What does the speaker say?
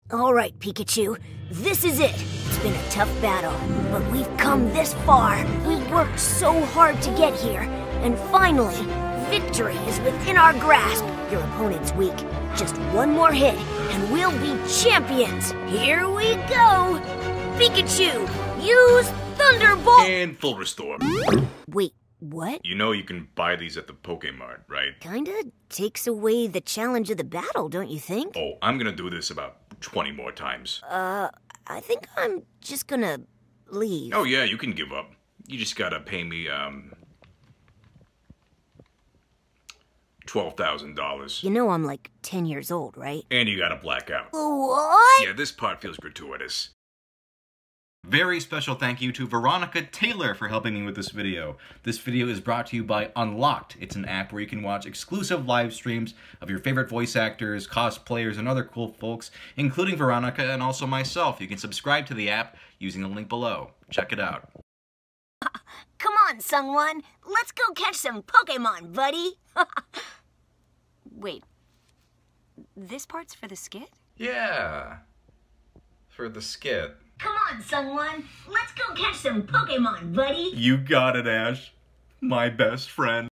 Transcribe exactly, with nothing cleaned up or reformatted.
Alright, Pikachu. This is it. It's been a tough battle, but we've come this far. We worked so hard to get here, and finally, victory is within our grasp. Your opponent's weak. Just one more hit, and we'll be champions. Here we go. Pikachu, use Thunderbolt! And full restore. Wait, what? You know you can buy these at the Pokemart, right? Kinda takes away the challenge of the battle, don't you think? Oh, I'm gonna do this about twenty more times. Uh, I think I'm just gonna leave. Oh yeah, you can give up. You just gotta pay me, um... twelve thousand dollars. You know I'm like ten years old, right? And you gotta black out. What? Yeah, this part feels gratuitous. Very special thank you to Veronica Taylor for helping me with this video. This video is brought to you by Unlocked. It's an app where you can watch exclusive live streams of your favorite voice actors, cosplayers, and other cool folks, including Veronica and also myself. You can subscribe to the app using the link below. Check it out. Come on, Sungwon. Let's go catch some Pokemon, buddy. Wait, this part's for the skit? Yeah. For the skit. Come on, Sungwon. Let's go catch some Pokemon, buddy. You got it, Ash. My best friend.